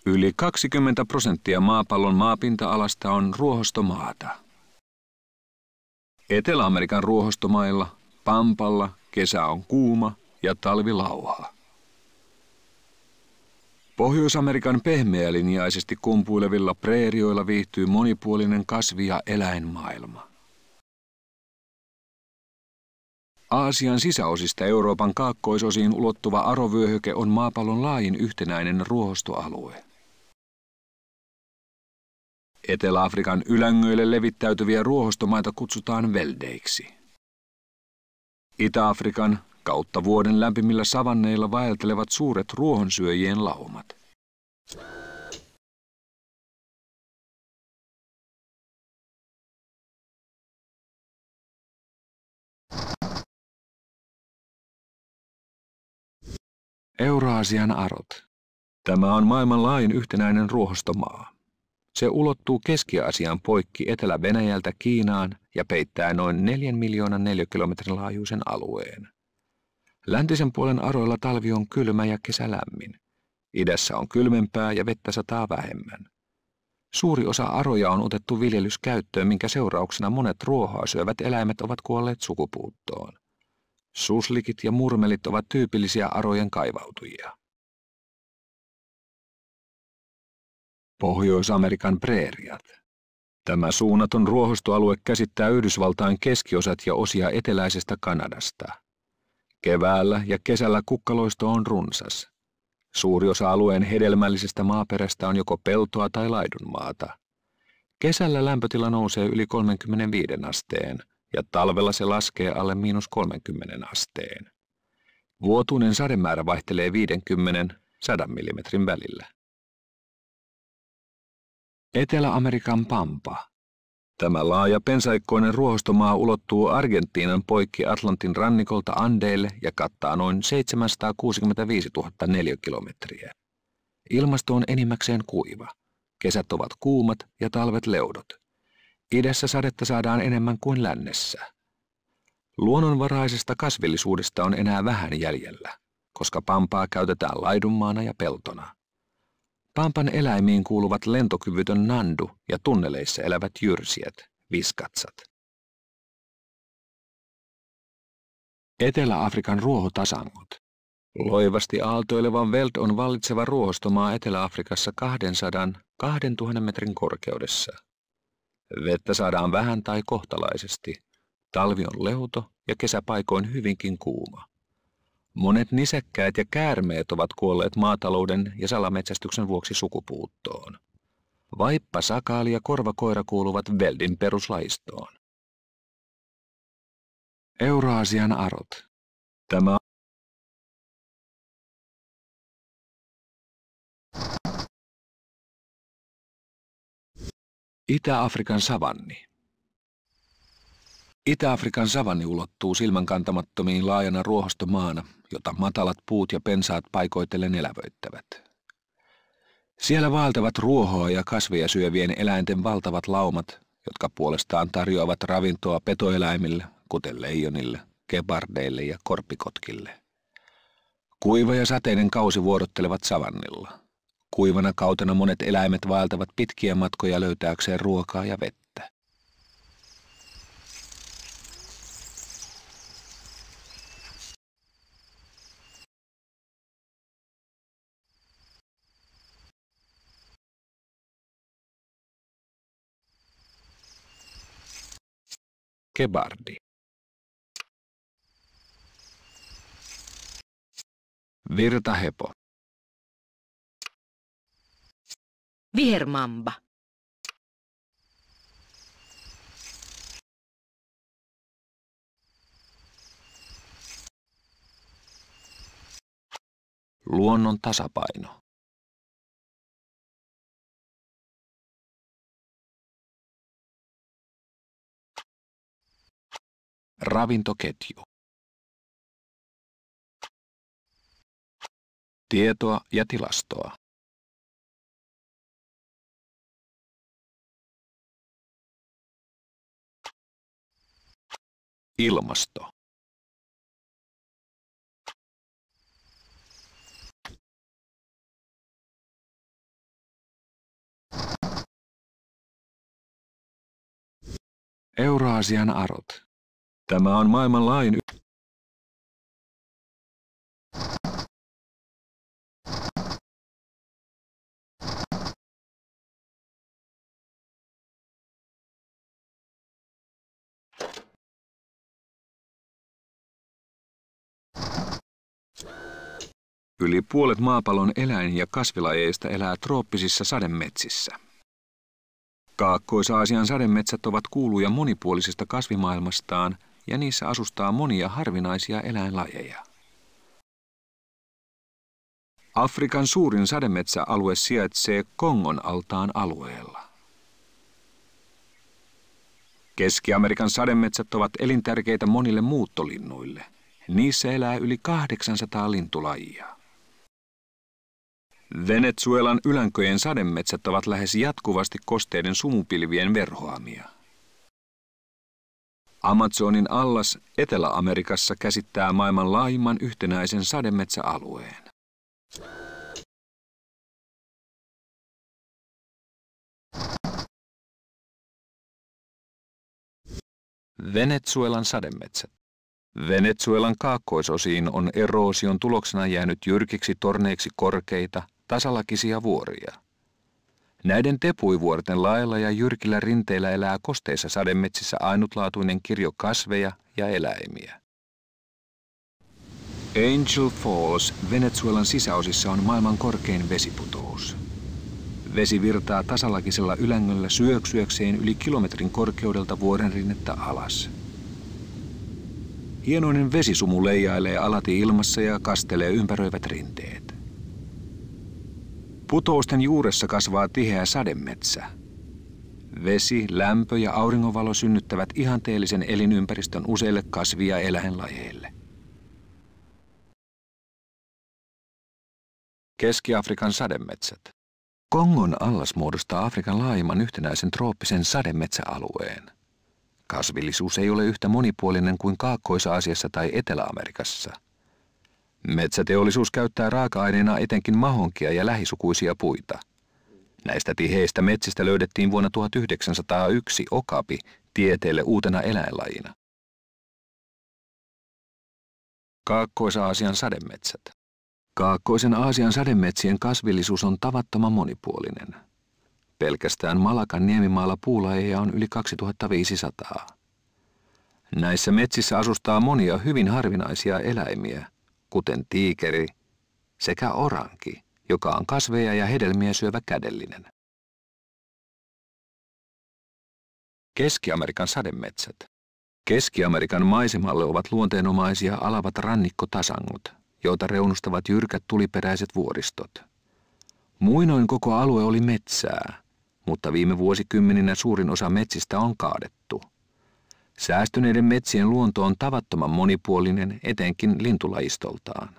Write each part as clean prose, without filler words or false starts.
Yli 20% maapallon maapinta-alasta on ruohostomaata. Etelä-Amerikan ruohostomailla, Pampalla, kesä on kuuma ja talvi lauhaa. Pohjois-Amerikan pehmeälinjaisesti kumpuilevilla preerioilla viihtyy monipuolinen kasvi- ja eläinmaailma. Aasian sisäosista Euroopan kaakkoisosiin ulottuva arovyöhyke on maapallon laajin yhtenäinen ruohostoalue. Etelä-Afrikan ylängöille levittäytyviä ruohostomaita kutsutaan veldeiksi. Itä-Afrikan kautta vuoden lämpimillä savanneilla vaeltelevat suuret ruohonsyöjien laumat. Euraasian arot. Tämä on maailman laajin yhtenäinen ruohostomaa. Se ulottuu Keski-Aasian poikki Etelä-Venäjältä Kiinaan ja peittää noin 4 miljoonan neliökilometrin laajuisen alueen. Läntisen puolen aroilla talvi on kylmä ja kesä lämmin. Idässä on kylmempää ja vettä sataa vähemmän. Suuri osa aroja on otettu viljelyskäyttöön, minkä seurauksena monet ruohoa syövät eläimet ovat kuolleet sukupuuttoon. Suslikit ja murmelit ovat tyypillisiä arojen kaivautujia. Pohjois-Amerikan preeriat. Tämä suunnaton ruohostoalue käsittää Yhdysvaltain keskiosat ja osia eteläisestä Kanadasta. Keväällä ja kesällä kukkaloisto on runsas. Suuri osa alueen hedelmällisestä maaperästä on joko peltoa tai laidunmaata. Kesällä lämpötila nousee yli 35 asteen ja talvella se laskee alle -30 asteen. Vuotuinen sademäärä vaihtelee 50–100 mm välillä. Etelä-Amerikan pampa. Tämä laaja pensaikkoinen ruohostomaa ulottuu Argentiinan poikki Atlantin rannikolta Andeille ja kattaa noin 765 000 neliökilometriä. Ilmasto on enimmäkseen kuiva. Kesät ovat kuumat ja talvet leudot. Idässä sadetta saadaan enemmän kuin lännessä. Luonnonvaraisesta kasvillisuudesta on enää vähän jäljellä, koska pampaa käytetään laidunmaana ja peltona. Pampan eläimiin kuuluvat lentokyvytön nandu ja tunneleissa elävät jyrsijät, viskatsat. Etelä-Afrikan ruohotasangot. Loivasti aaltoileva veld on vallitseva ruohostomaa Etelä-Afrikassa 200–2000 metrin korkeudessa. Vettä saadaan vähän tai kohtalaisesti. Talvi on leuto ja kesäpaikoin hyvinkin kuuma. Monet nisäkkäät ja käärmeet ovat kuolleet maatalouden ja salametsästyksen vuoksi sukupuuttoon. Vaippa, sakaali ja korvakoira kuuluvat veldin peruslajistoon. Euraasian arot. Tämä Itä-Afrikan savanni. Itä-Afrikan savanni ulottuu silmänkantamattomiin laajana ruohostomaana, jota matalat puut ja pensaat paikoitellen elävöittävät. Siellä vaeltavat ruohoa ja kasveja syövien eläinten valtavat laumat, jotka puolestaan tarjoavat ravintoa petoeläimille, kuten leijonille, gepardeille ja korppikotkille. Kuiva ja sateinen kausi vuodottelevat savannilla. Kuivana kautena monet eläimet vaeltavat pitkiä matkoja löytääkseen ruokaa ja vettä. Gepardi. Virtahepo. Vihermamba. Luonnon tasapaino. Ravintoketju. Tietoa ja tilastoa. Ilmasto. Euraasian arot. Tämä on maailman laajin Yli puolet maapallon eläin- ja kasvilajeista elää trooppisissa sademetsissä. Kaakkois-Aasian sademetsät ovat kuuluja monipuolisesta kasvimaailmastaan ja niissä asustaa monia harvinaisia eläinlajeja. Afrikan suurin sademetsäalue sijaitsee Kongon altaan alueella. Keski-Amerikan sademetsät ovat elintärkeitä monille muuttolinnuille. Niissä elää yli 800 lintulajia. Venezuelan ylänköjen sademetsät ovat lähes jatkuvasti kosteiden sumupilvien verhoamia. Amazonin allas Etelä-Amerikassa käsittää maailman laajimman yhtenäisen sademetsäalueen. Venezuelan sademetsät. Venezuelan kaakkoisosiin on eroosion tuloksena jäänyt jyrkiksi torneiksi korkeita, tasalakisia vuoria. Näiden tepuivuorten lailla ja jyrkillä rinteillä elää kosteissa sademetsissä ainutlaatuinen kirjo kasveja ja eläimiä. Angel Falls Venezuelan sisäosissa on maailman korkein vesiputous. Vesi virtaa tasalakisella ylängöllä syöksyäkseen yli kilometrin korkeudelta vuorenrinnettä alas. Hienoinen vesisumu leijailee alati ilmassa ja kastelee ympäröivät rinteet. Putousten juuressa kasvaa tiheä sademetsä. Vesi, lämpö ja auringonvalo synnyttävät ihanteellisen elinympäristön useille kasvi- ja eläinlajeille. Keski-Afrikan sademetsät. Kongon allas muodostaa Afrikan laajimman yhtenäisen trooppisen sademetsäalueen. Kasvillisuus ei ole yhtä monipuolinen kuin Kaakkois-Aasiassa tai Etelä-Amerikassa. Metsäteollisuus käyttää raaka-aineena etenkin mahonkia ja lähisukuisia puita. Näistä tiheistä metsistä löydettiin vuonna 1901 okapi tieteelle uutena eläinlajina. Kaakkois-Aasian sademetsät. Kaakkoisen Aasian sademetsien kasvillisuus on tavattoman monipuolinen. Pelkästään Malakan niemimaalla puulajeja on yli 2500. Näissä metsissä asustaa monia hyvin harvinaisia eläimiä, kuten tiikeri sekä oranki, joka on kasveja ja hedelmiä syövä kädellinen. Keski-Amerikan sademetsät. Keski-Amerikan maisemalle ovat luonteenomaisia alavat rannikkotasangot, joita reunustavat jyrkät tuliperäiset vuoristot. Muinoin koko alue oli metsää, mutta viime vuosikymmeninä suurin osa metsistä on kaadettu. Säästyneiden metsien luonto on tavattoman monipuolinen, etenkin lintulajistoltaan.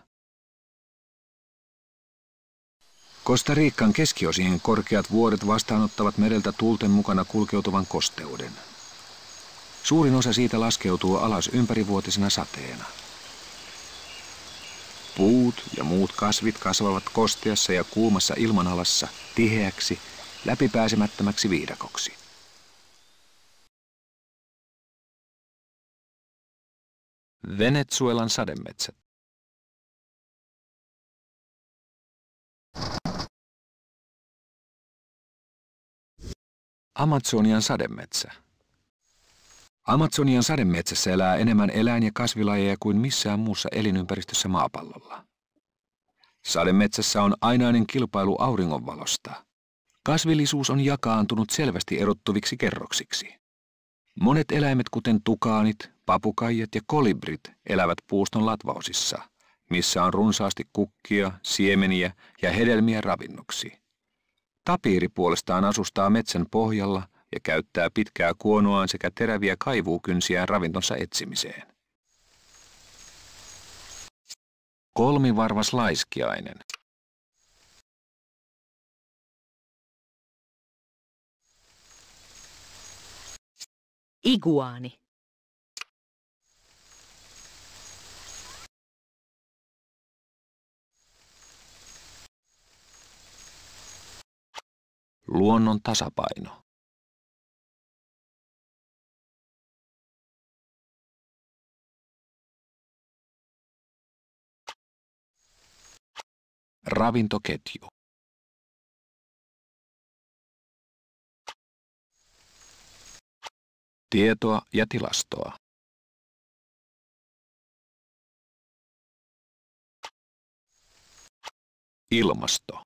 Costa Rican keskiosien korkeat vuoret vastaanottavat mereltä tuulten mukana kulkeutuvan kosteuden. Suurin osa siitä laskeutuu alas ympärivuotisena sateena. Puut ja muut kasvit kasvavat kosteassa ja kuumassa ilmanalassa tiheäksi, läpipääsemättömäksi viidakoksi. Venezuelan sademetsät. Amazonian sademetsä. Amazonian sademetsässä elää enemmän eläin- ja kasvilajeja kuin missään muussa elinympäristössä maapallolla. Sademetsässä on ainainen kilpailu auringonvalosta. Kasvillisuus on jakaantunut selvästi erottuviksi kerroksiksi. Monet eläimet, kuten tukaanit, papukaijat ja kolibrit, elävät puuston latvaosissa, missä on runsaasti kukkia, siemeniä ja hedelmiä ravinnoksi. Tapiiri puolestaan asustaa metsän pohjalla ja käyttää pitkää kuonoaan sekä teräviä kaivuukynsiään ravintonsa etsimiseen. Kolmivarvas laiskiainen. Iguaani. Luonnon tasapaino. Ravintoketju. Tietoa ja tilastoa. Ilmasto.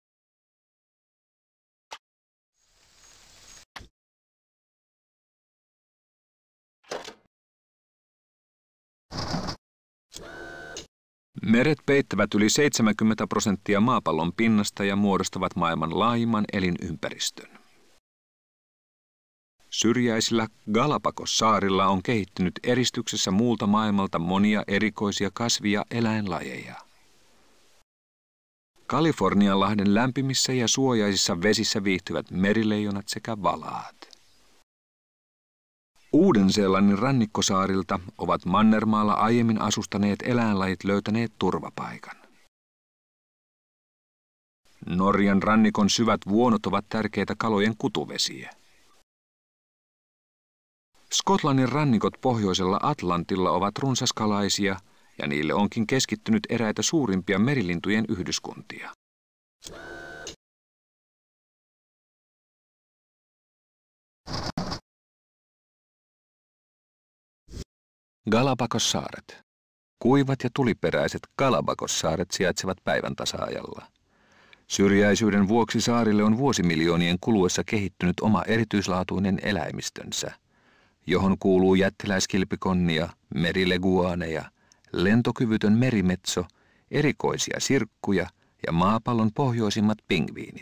Meret peittävät yli 70% maapallon pinnasta ja muodostavat maailman laajimman elinympäristön. Syrjäisillä Galapagos-saarilla on kehittynyt eristyksessä muulta maailmalta monia erikoisia kasvi- ja eläinlajeja. Kalifornianlahden lämpimissä ja suojaisissa vesissä viihtyvät merileijonat sekä valaat. Uuden-Seelannin rannikkosaarilta ovat mannermaalla aiemmin asustaneet eläinlajit löytäneet turvapaikan. Norjan rannikon syvät vuonot ovat tärkeitä kalojen kutuvesiä. Skotlannin rannikot pohjoisella Atlantilla ovat runsaskalaisia ja niille onkin keskittynyt eräitä suurimpia merilintujen yhdyskuntia. Galapagos-saaret. Kuivat ja tuliperäiset Galapagos-saaret sijaitsevat päivän tasa-ajalla. Syrjäisyyden vuoksi saarille on vuosimiljoonien kuluessa kehittynyt oma erityislaatuinen eläimistönsä, johon kuuluu jättiläiskilpikonnia, merileguaaneja, lentokyvytön merimetso, erikoisia sirkkuja ja maapallon pohjoisimmat pingviinit.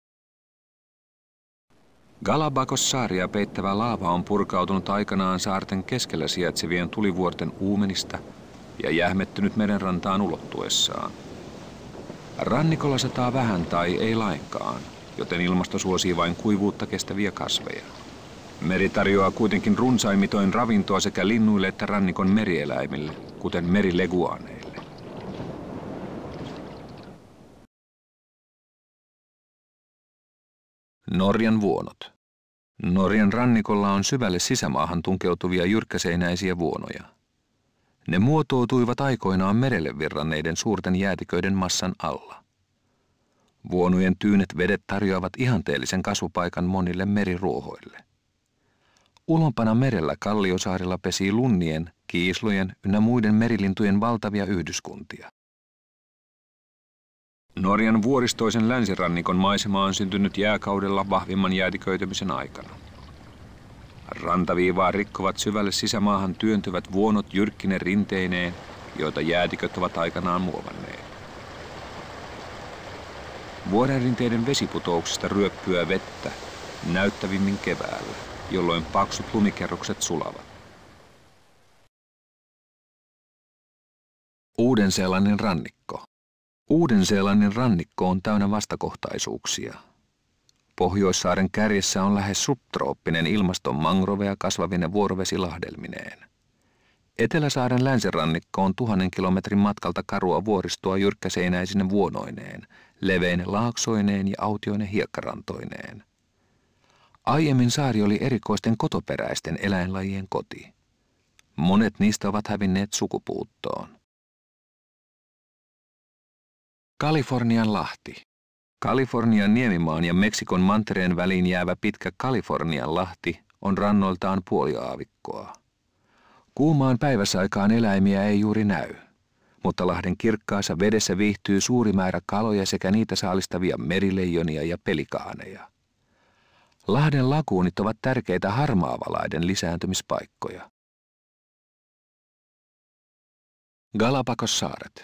Galapagos-saaria peittävä laava on purkautunut aikanaan saarten keskellä sijaitsevien tulivuorten uumenista ja jähmettynyt merenrantaan ulottuessaan. Rannikolla sataa vähän tai ei lainkaan, joten ilmasto suosii vain kuivuutta kestäviä kasveja. Meri tarjoaa kuitenkin runsaimmitoin ravintoa sekä linnuille että rannikon merieläimille, kuten merileguaaneille. Norjan vuonot. Norjan rannikolla on syvälle sisämaahan tunkeutuvia jyrkkäseinäisiä vuonoja. Ne muotoutuivat aikoinaan merelle virranneiden suurten jäätiköiden massan alla. Vuonojen tyynet vedet tarjoavat ihanteellisen kasvupaikan monille meriruohoille. Ulompana merellä Kalliosaarilla pesii lunnien, kiislojen ynnä muiden merilintujen valtavia yhdyskuntia. Norjan vuoristoisen länsirannikon maisema on syntynyt jääkaudella vahvimman jäätiköitymisen aikana. Rantaviivaa rikkovat syvälle sisämaahan työntyvät vuonot jyrkkine rinteineen, joita jäätiköt ovat aikanaan muovanneet. Vuorenrinteiden vesiputouksista ryöppyä vettä, näyttävimmin keväällä, jolloin paksut lumikerrokset sulavat. Uuden-Seelannin rannikko. Uuden-Seelannin rannikko on täynnä vastakohtaisuuksia. Pohjoissaaren kärjessä on lähes subtrooppinen ilmaston mangroveja kasvavine vuorovesilahdelmineen. Eteläsaaren länsirannikko on 1000 kilometrin matkalta karua vuoristoa jyrkkäseinäisine vuonoineen, leveine laaksoineen ja autioine hiekkarantoineen. Aiemmin saari oli erikoisten kotoperäisten eläinlajien koti. Monet niistä ovat hävinneet sukupuuttoon. Kalifornian lahti. Kalifornian niemimaan ja Meksikon mantereen väliin jäävä pitkä Kalifornian lahti on rannoiltaan puoliaavikkoa. Kuumaan päiväsaikaan eläimiä ei juuri näy, mutta lahden kirkkaassa vedessä viihtyy suuri määrä kaloja sekä niitä saalistavia merileijonia ja pelikaaneja. Lahden laguunit ovat tärkeitä harmaavalaiden lisääntymispaikkoja. Galapagos-saaret.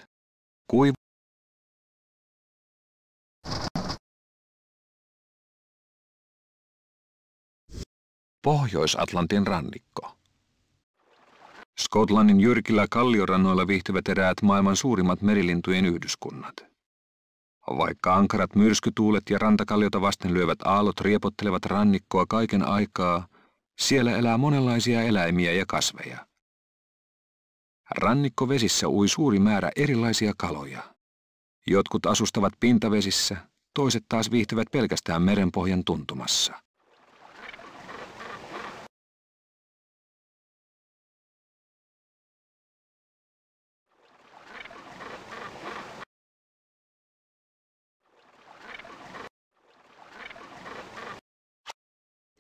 Pohjois-Atlantin rannikko. Skotlannin jyrkillä kalliorannoilla viihtyvät eräät maailman suurimmat merilintujen yhdyskunnat. Vaikka ankarat myrskytuulet ja rantakalliota vasten lyövät aallot riepottelevat rannikkoa kaiken aikaa, siellä elää monenlaisia eläimiä ja kasveja. Rannikkovesissä ui suuri määrä erilaisia kaloja. Jotkut asustavat pintavesissä, toiset taas viihtyvät pelkästään merenpohjan tuntumassa.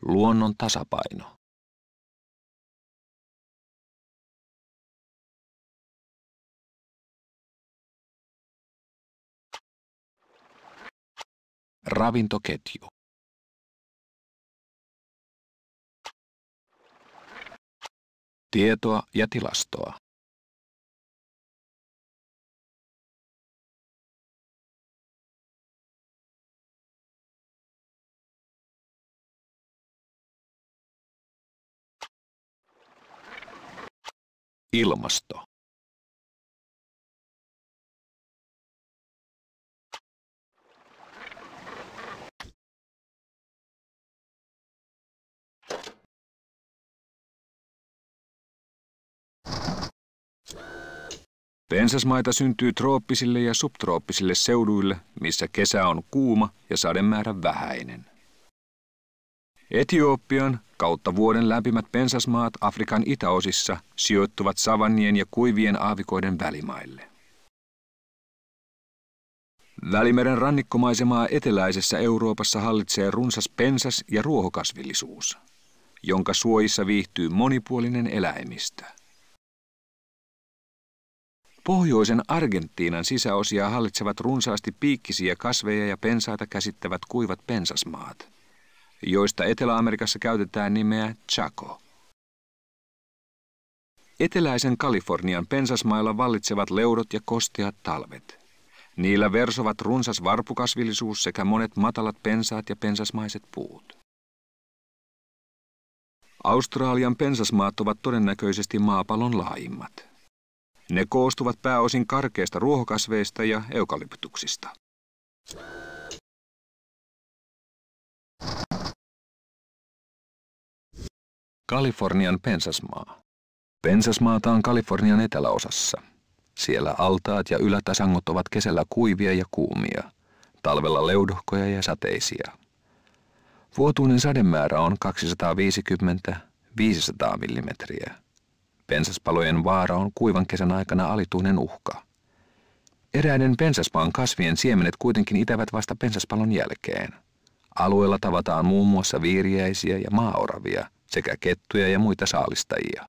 Luonnon tasapaino. Ravintoketju. Tietoa ja tilastoa. Ilmasto. Pensasmaita syntyy trooppisille ja subtrooppisille seuduille, missä kesä on kuuma ja sademäärä vähäinen. Etiopian kautta vuoden lämpimät pensasmaat Afrikan itäosissa sijoittuvat savannien ja kuivien aavikoiden välimaille. Välimeren rannikkomaisemaa eteläisessä Euroopassa hallitsee runsas pensas- ja ruohokasvillisuus, jonka suojissa viihtyy monipuolinen eläimistö. Pohjoisen Argentiinan sisäosia hallitsevat runsaasti piikkisiä kasveja ja pensaita käsittävät kuivat pensasmaat, joista Etelä-Amerikassa käytetään nimeä Chaco. Eteläisen Kalifornian pensasmailla vallitsevat leudot ja kosteat talvet. Niillä versovat runsas varpukasvillisuus sekä monet matalat pensaat ja pensasmaiset puut. Australian pensasmaat ovat todennäköisesti maapallon laajimmat. Ne koostuvat pääosin karkeista ruohokasveista ja eukalyptuksista. Kalifornian pensasmaa. Pensasmaata on Kalifornian eteläosassa. Siellä altaat ja ylätasangot ovat kesällä kuivia ja kuumia, talvella leudohkoja ja sateisia. Vuotuinen sademäärä on 250–500 millimetriä. Pensaspalojen vaara on kuivan kesän aikana alituinen uhka. Eräiden pensasmaan kasvien siemenet kuitenkin itävät vasta pensaspalon jälkeen. Alueella tavataan muun muassa viiriäisiä ja maaoravia sekä kettuja ja muita saalistajia.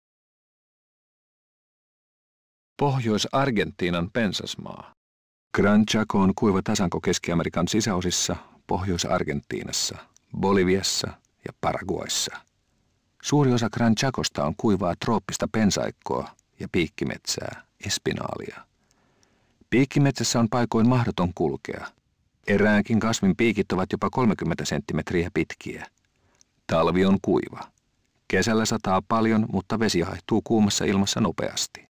Pohjois-Argentiinan pensasmaa. Gran Chaco on kuiva tasanko Keski-Amerikan sisäosissa, Pohjois-Argentiinassa, Boliviassa ja Paraguayssa. Suuri osa Gran Chacosta on kuivaa trooppista pensaikkoa ja piikkimetsää, espinaalia. Piikkimetsässä on paikoin mahdoton kulkea. Eräänkin kasvin piikit ovat jopa 30 senttimetriä pitkiä. Talvi on kuiva. Kesällä sataa paljon, mutta vesi haihtuu kuumassa ilmassa nopeasti.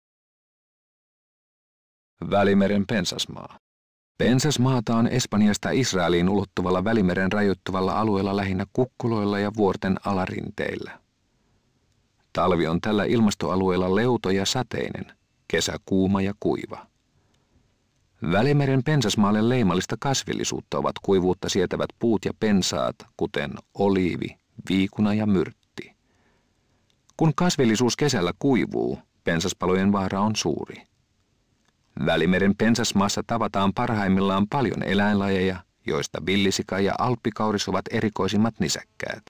Välimeren pensasmaa. Pensasmaata on Espanjasta Israeliin ulottuvalla Välimeren rajoittuvalla alueella lähinnä kukkuloilla ja vuorten alarinteillä. Talvi on tällä ilmastoalueella leuto ja sateinen, kesä kuuma ja kuiva. Välimeren pensasmaalle leimallista kasvillisuutta ovat kuivuutta sietävät puut ja pensaat, kuten oliivi, viikuna ja myrtti. Kun kasvillisuus kesällä kuivuu, pensaspalojen vaara on suuri. Välimeren pensasmaassa tavataan parhaimmillaan paljon eläinlajeja, joista villisika ja alppikauris ovat erikoisimmat nisäkkäät.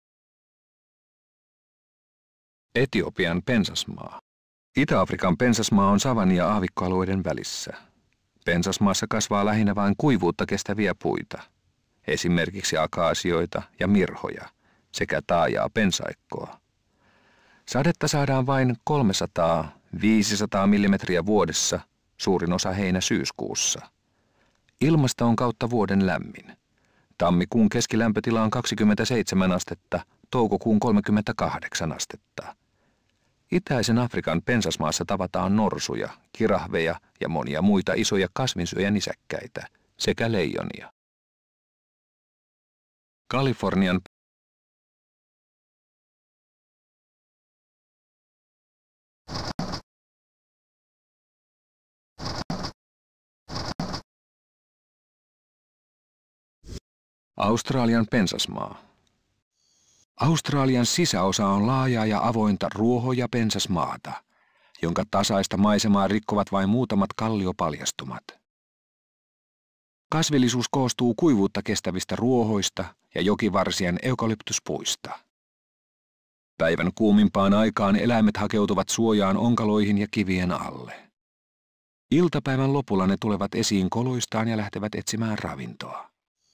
Etiopian pensasmaa. Itä-Afrikan pensasmaa on savanni- ja aavikkoalueiden välissä. Pensasmaassa kasvaa lähinnä vain kuivuutta kestäviä puita, esimerkiksi akaasioita ja mirhoja sekä taajaa pensaikkoa. Sadetta saadaan vain 300–500 millimetriä vuodessa, suurin osa heinä-syyskuussa. Ilmasto on kautta vuoden lämmin. Tammikuun keskilämpötila on 27 astetta, toukokuun 38 astetta. Itäisen Afrikan pensasmaassa tavataan norsuja, kirahveja ja monia muita isoja kasvinsyöjänisäkkäitä sekä leijonia. Kalifornian Australian pensasmaa. Australian sisäosa on laajaa ja avointa ruoho- ja pensasmaata, jonka tasaista maisemaa rikkovat vain muutamat kalliopaljastumat. Kasvillisuus koostuu kuivuutta kestävistä ruohoista ja jokivarsien eukalyptuspuista. Päivän kuumimpaan aikaan eläimet hakeutuvat suojaan onkaloihin ja kivien alle. Iltapäivän lopulla ne tulevat esiin koloistaan ja lähtevät etsimään ravintoa.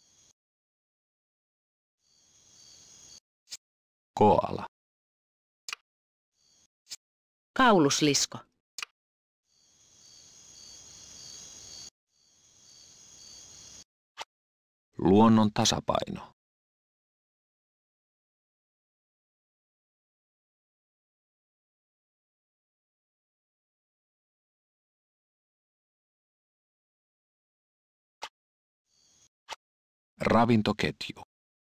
Koala. Kauluslisko. Luonnon tasapaino. Ravintoketju.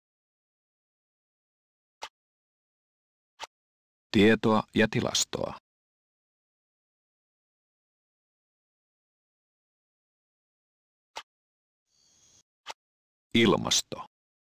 Tietoa ja tilastoa. Ilmasto.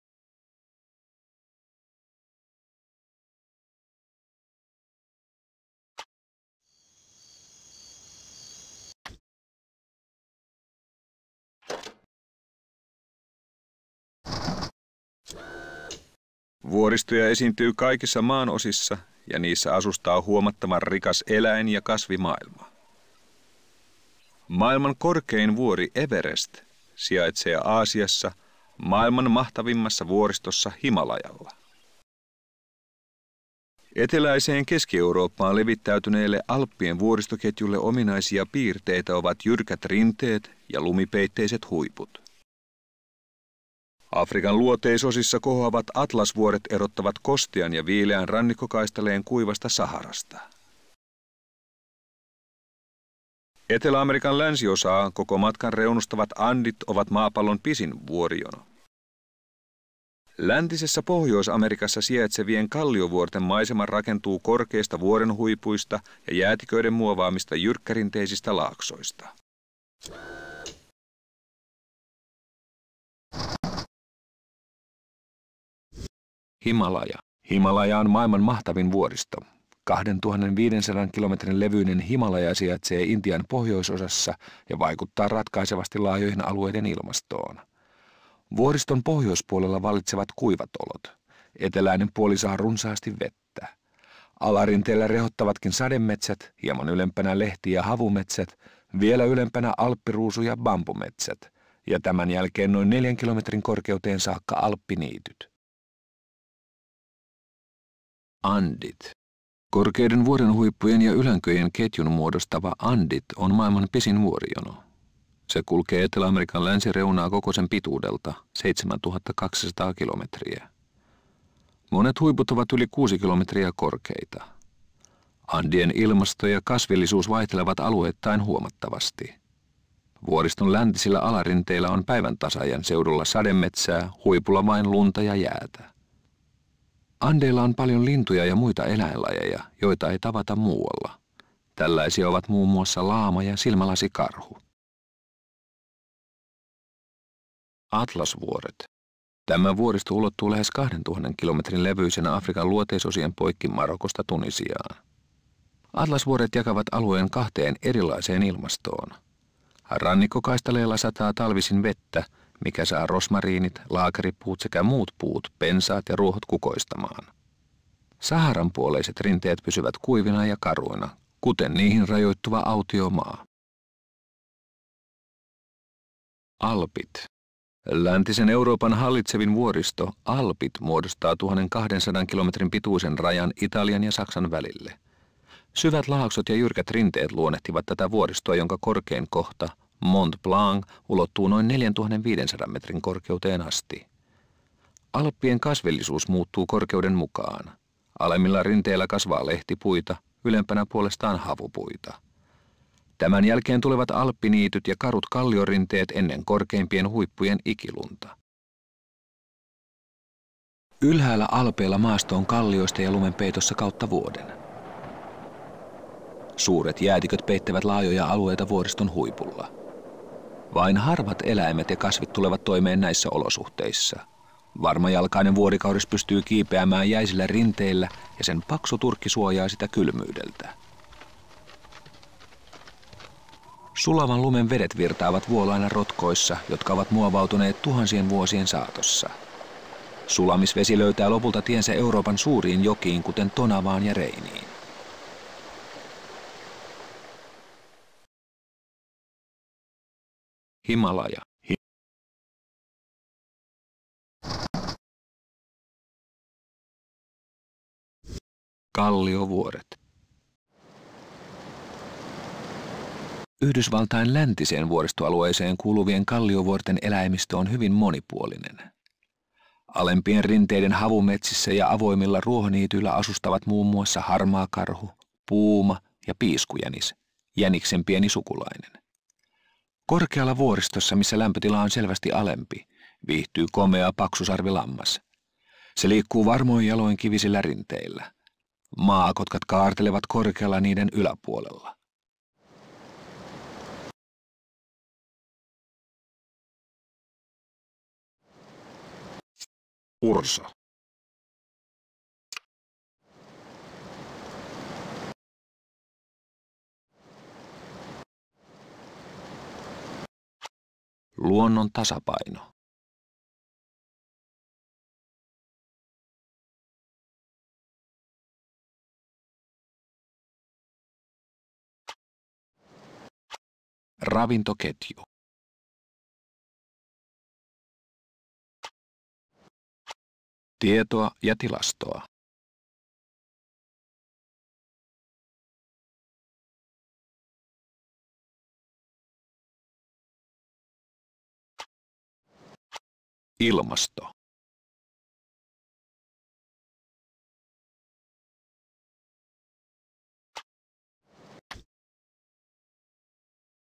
Vuoristoja esiintyy kaikissa maan osissa ja niissä asustaa huomattavan rikas eläin- ja kasvimaailma. Maailman korkein vuori Everest sijaitsee Aasiassa maailman mahtavimmassa vuoristossa Himalajalla. Eteläiseen Keski-Eurooppaan levittäytyneelle Alppien vuoristoketjulle ominaisia piirteitä ovat jyrkät rinteet ja lumipeitteiset huiput. Afrikan luoteisosissa kohoavat atlasvuoret erottavat kostean ja viileän rannikkokaistaleen kuivasta Saharasta. Etelä-Amerikan länsiosaa koko matkan reunustavat Andit ovat maapallon pisin vuorijono. Läntisessä Pohjois-Amerikassa sijaitsevien kalliovuorten maisema rakentuu korkeista vuorenhuipuista ja jäätiköiden muovaamista jyrkkärinteisistä laaksoista. Himalaja. Himalaja on maailman mahtavin vuoristo. 2500 kilometrin levyinen Himalaja sijaitsee Intian pohjoisosassa ja vaikuttaa ratkaisevasti laajojen alueiden ilmastoon. Vuoriston pohjoispuolella vallitsevat kuivat olot. Eteläinen puoli saa runsaasti vettä. Alarinteellä rehottavatkin sademetsät, hieman ylempänä lehti- ja havumetsät, vielä ylempänä alppiruusu- ja bambumetsät, ja tämän jälkeen noin 4 kilometrin korkeuteen saakka alppiniityt. Andit. Korkeiden vuorenhuippujen ja ylänköjen ketjun muodostava Andit on maailman pisin vuorijono. Se kulkee Etelä-Amerikan länsireunaa koko sen pituudelta, 7200 kilometriä. Monet huiput ovat yli 6 kilometriä korkeita. Andien ilmasto ja kasvillisuus vaihtelevat alueittain huomattavasti. Vuoriston läntisillä alarinteillä on päivän tasaajan seudulla sademetsää, huipulla vain lunta ja jäätä. Andeilla on paljon lintuja ja muita eläinlajeja, joita ei tavata muualla. Tällaisia ovat muun muassa laama ja silmälasikarhu. Atlasvuoret. Tämä vuoristo ulottuu lähes 2000 kilometrin levyisenä Afrikan luoteisosien poikki Marokosta Tunisiaan. Atlasvuoret jakavat alueen 2 erilaiseen ilmastoon. Rannikkokaistaleella sataa talvisin vettä, mikä saa rosmariinit, laakeripuut sekä muut puut, pensaat ja ruohot kukoistamaan. Saharan puoleiset rinteet pysyvät kuivina ja karuina, kuten niihin rajoittuva autiomaa. Alpit. Läntisen Euroopan hallitsevin vuoristo Alpit muodostaa 1200 kilometrin pituisen rajan Italian ja Saksan välille. Syvät laaksot ja jyrkät rinteet luonnehtivat tätä vuoristoa, jonka korkein kohta, Mont Blanc, ulottuu noin 4500 metrin korkeuteen asti. Alppien kasvillisuus muuttuu korkeuden mukaan. Alemmilla rinteillä kasvaa lehtipuita, ylempänä puolestaan havupuita. Tämän jälkeen tulevat alppiniityt ja karut kalliorinteet ennen korkeimpien huippujen ikilunta. Ylhäällä Alpeilla maasto on kallioista ja lumenpeitossa kautta vuoden. Suuret jäätiköt peittävät laajoja alueita vuoriston huipulla. Vain harvat eläimet ja kasvit tulevat toimeen näissä olosuhteissa. Varmajalkainen vuorikauris pystyy kiipeämään jäisillä rinteillä ja sen paksu turkki suojaa sitä kylmyydeltä. Sulavan lumen vedet virtaavat vuolaina rotkoissa, jotka ovat muovautuneet tuhansien vuosien saatossa. Sulamisvesi löytää lopulta tiensä Euroopan suuriin jokiin, kuten Tonavaan ja Reiniin. Himalaja. Kalliovuoret. Yhdysvaltain läntiseen vuoristoalueeseen kuuluvien kalliovuorten eläimistö on hyvin monipuolinen. Alempien rinteiden havumetsissä ja avoimilla ruohoniityillä asustavat muun muassa harmaakarhu, puuma ja piiskujänis, jäniksen pieni sukulainen. Korkealla vuoristossa, missä lämpötila on selvästi alempi, viihtyy komea paksusarvilammas. Se liikkuu varmoin jaloin kivisillä rinteillä. Maakotkat kaartelevat korkealla niiden yläpuolella. Urso. Luonnon tasapaino. Ravintoketju. Tietoa ja tilastoa. Ilmasto.